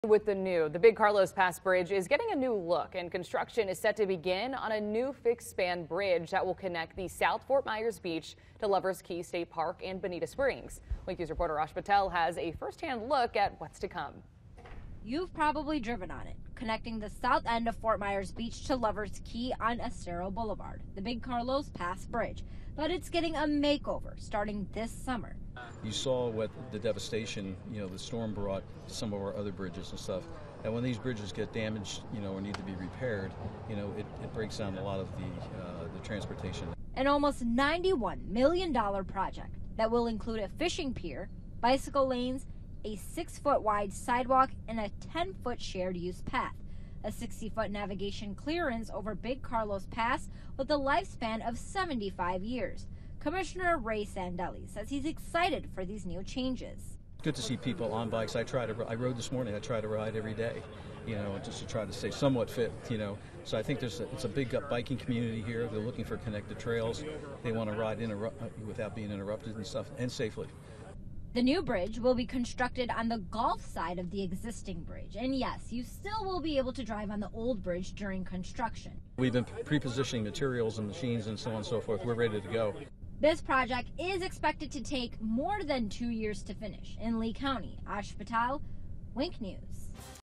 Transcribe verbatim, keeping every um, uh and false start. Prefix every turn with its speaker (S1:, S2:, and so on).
S1: With the new, the Big Carlos Pass Bridge is getting a new look, and construction is set to begin on a new fixed span bridge that will connect the South Fort Myers Beach to Lovers Key State Park and Bonita Springs. Wink News reporter Ash Patel has a first-hand look at what's to come.
S2: You've probably driven on it, connecting the south end of Fort Myers Beach to Lovers Key on Estero Boulevard, the Big Carlos Pass Bridge. But it's getting a makeover starting this summer.
S3: You saw what the devastation, you know, the storm brought to some of our other bridges and stuff. And when these bridges get damaged, you know, or need to be repaired, you know, it, it breaks down a lot of the, uh, the transportation.
S2: An almost ninety-one million dollars project that will include a fishing pier, bicycle lanes, a six-foot wide sidewalk, and a ten-foot shared use path. A sixty-foot navigation clearance over Big Carlos Pass with a lifespan of seventy-five years. Commissioner Ray Sandelli says he's excited for these new changes.
S3: Good to see people on bikes. I try to. I rode this morning. I try to ride every day, you know, just to try to stay somewhat fit, you know. So I think there's a, it's a big biking community here. They're looking for connected trails. They want to ride interru- without being interrupted and stuff, and safely.
S2: The new bridge will be constructed on the Gulf side of the existing bridge. And yes, you still will be able to drive on the old bridge during construction.
S3: We've been pre-positioning materials and machines and so on and so forth. We're ready to go.
S2: This project is expected to take more than two years to finish. In Lee County, Ash Patel, Wink News.